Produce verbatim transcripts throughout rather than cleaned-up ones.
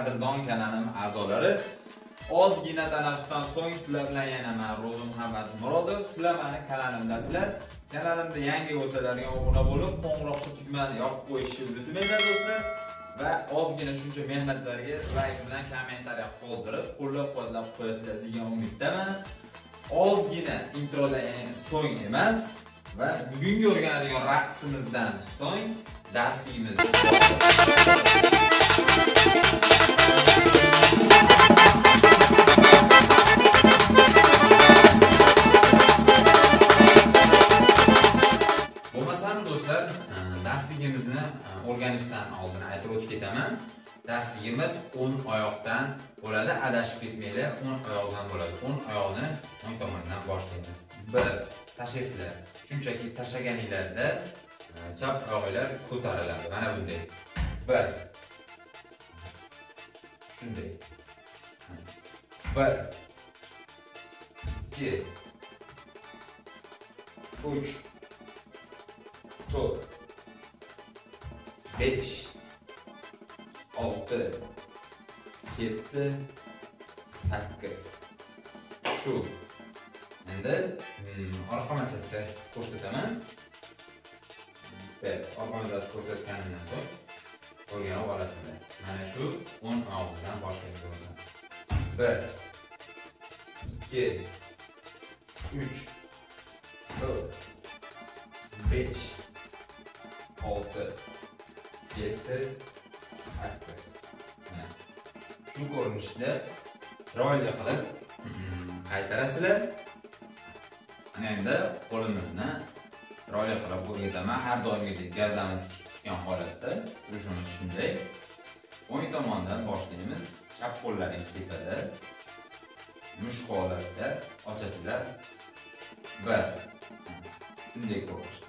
qadrdon kanalim a'zolari, ozgina tanaffusdan so'ng sizlar bilan yana men Ro'zi Muhammad Murodov. Sizlar meni kanalimdasizlar. Kanalimda yangi bo'lsalaring obuna bo'lib, qo'ng'iroqcha tugmani yoqib qo'yishni unutmanglar do'stlar. Va ozgina shuncha mehnatlarga like bilan kommentariya qoldirib, qo'llab-quvvatlab qo'yasizlar degan umiddaman. Ozgina introdan so'ng emas va bugungi o'rganadigan raqsimizdan so'ng darsligimiz bo'lmasam do'stlar, darsligimizni o'rganishdan oldin aytib o'tib ketaman. Darsligimiz o'n oyoqdan bo'ladi, adashib ketmanglar, o'n oyoqdan bo'ladi. o'n oyoqni o'ng tomondan boshlaymiz. bir tashlaysizlar. Shunchaki tashlaganinglarda chap oyoqlar ko'tariladi. Mana bunday. bir shunday. bir ikki uch to'rt besh olti yetti sakkiz. Shu. Endi orqa machasi ko'rsataman. Evet, orqa machasi ko'rsatganimdan so'ng o'rganib olasizlar. Mana shu o'n oyoqdan boshlaymiz. bir ikki uch to'rt besh olti yetti sakkiz. Shu ko'rinishda chiroyli qilib qaytarasizlar. Ana endi qo'limizni chiroyli qilib o'rgataman. Har doimgidek gavdamiz tik tutgan holatda turishimiz shunday. o'ng tomondan boshlaymiz. Chap qo'llaring tepada. Mushuk holatda ochasizlar. bir shunday ko'rinishda.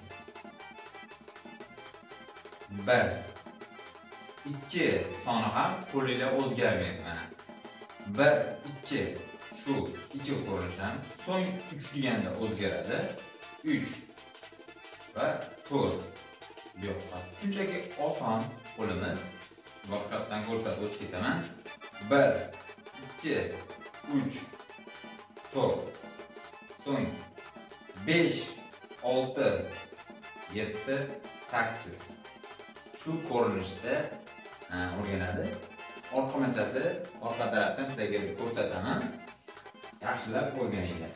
bir ikki soni ham qo'linglar o'zgarmaydi mana. bir ikki shu ikki ko'rinishdan so'ng uch deganda o'zgaradi. uch va to'rt. Yo'q, shunchaki oson qo'limiz. Boshqatdan ko'rsatib o'tib ketaman. bir ikki uch to'rt so'ng besh olti yetti sakkiz. Shu ko'rinishda o'rganadi. Orqa machasi orqa tarafdan sizlarga ko'rsataman. Yaxshilab o'rganinglar.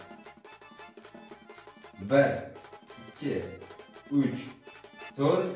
bir ikki uch to'rt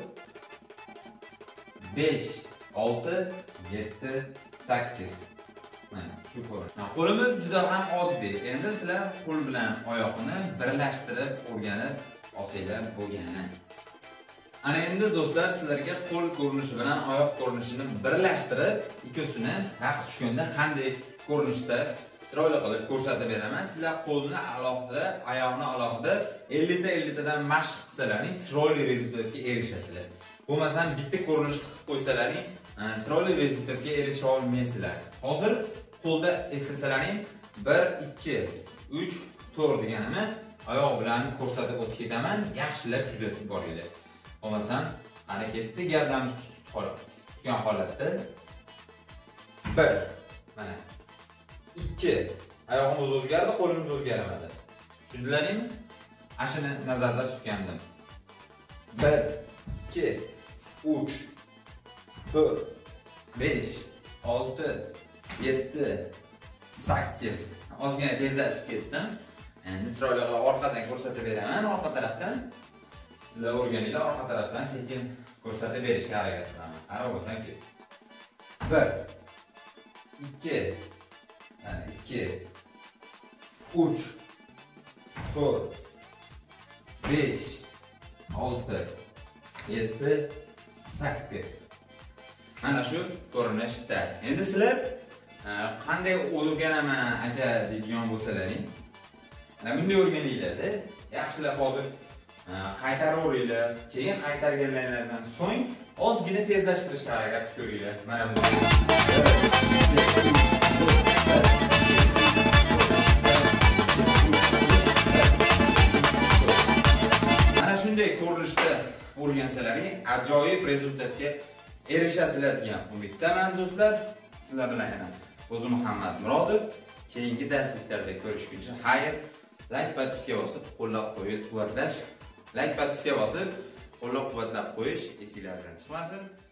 besh olti yetti sakkiz. Mana shu ko'rinish. Qo'limiz juda ham oddiy. Endi sizlar qo'l bilan oyoqni birlashtirib o'rganib olsanglar bo'lgani. Ana endi do'stlar, sizlarga qo'l ko'rinishi bilan oyoq ko'rinishini birlashtirib, ikkisini raqs tushganda qanday ko'rinishda chiroyli qilib ko'rsatib beraman. Sizlar qo'lni alohida, oyoqni alohida ellik ta ellik tadan mashq qilsalaring, chiroyli rezultatga erishasizlar. Bo'lmasam bitta ko'rinishni qilib qo'ysalaring, chiroyli rezultatga erisha olmaysizlar. Hozir qo'lda eslasalaring, bir ikki uch to'rt deganimni oyoq bilan ko'rsatib o'tib ketaman. Yaxshilab kuzatib boringlar. Bo'lmasam, harakatni gavdamiz tutgan holatda bir mana ikki oyog'imiz o'zgardi, qo'limiz o'zgarmadi. Tushundilaringmi? Ashini nazarda tutgandim. bir ikki uch to'rt besh olti yetti sakkiz. Ozgina tezlatib ketdim. Endi chiroyli qilib orqadan ko'rsatib beraman. Orqa tarafdan sizlar o'rganinglar, orqa tarafdan sekin ko'rsatib berishga harakat qilaman. Qara bo'lsam ket. bir ikki ikki uch to'rt besh olti yetti sakkiz. Mana shu ko'rinishda. Endi sizlar qanday o'rganaman aka deydigan bo'lsalaring, mana bunday o'rganinglar-da. Yaxshilab hozir qaytaraveringlar. Keyin qaytarganlardan so'ng ozgina tezlashtirishga harakat qilinglar. Mana bunday. Mana shunday ko'rinishda o'rgansalaring ajoyib rezultatga erishasizlar degan umiddaman do'stlar. Sizlar bilan yana o'zim Muhammad Murodov. Keyingi darsliklarda ko'rishguncha xayr. Like podpiska bosib, qo'llab-quvvatlash, like podpiska bosib, qo'llab-quvvatlab qo'yish esingizdan chiqmasin.